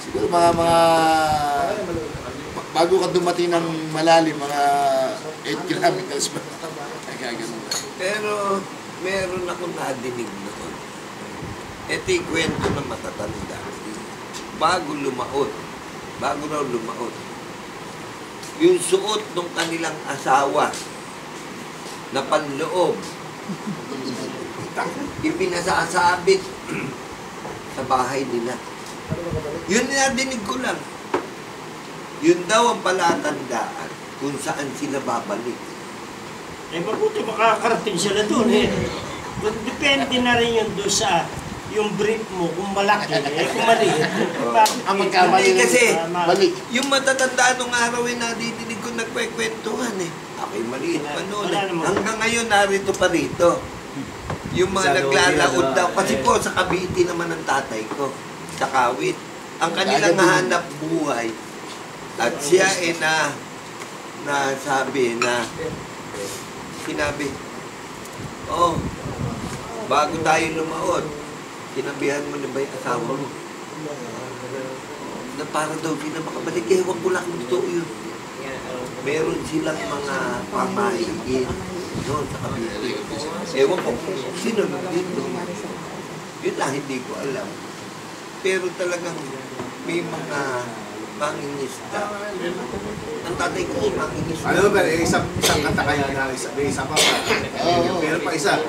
Siguro bago ka dumating ng malalim, mga 8 kilometers pa. Kaya ganun. Pero meron akong nadinig noon. Ito yung kwento ng matatanda. Bago raw lumaot, yung suot ng kanilang asawa na panloob, ipinasasabit sa bahay nila. Yun nadinig ko lang. Yun daw ang palatandaan kung saan sila babalik. Eh, mabuti makakarating sila doon eh. Depende na rin yun doon sa yung brief mo, kung malaki, eh kung maliit. Ang magkamali kasi, balik. yung matatandaan ng araw eh, nadidinig ko nagkwekwentuhan eh. Ako'y maliit pa noon eh. Hanggang ngayon, narito pa rito. Yung mga naglalaod daw. Kasi po, sa Cavite naman ang tatay ko. Sa Kawit. Ang kanilang hanap buhay. At siya eh sinabi, oh, bago tayo lumaod, sinabihan mo na ba yung asawa mo? Na para daw sila makabalik. Ewan ko lang kung totoo yun. Meron silang mga pamahiin doon sa Cavite. Ewan ko kung sino dito. Yun lang, hindi ko alam. Pero talagang may mga mangingisda. Ang tatay ko mangingisda. Ano ba, isang kanta kaya na, may isa pa. Pero pa isa.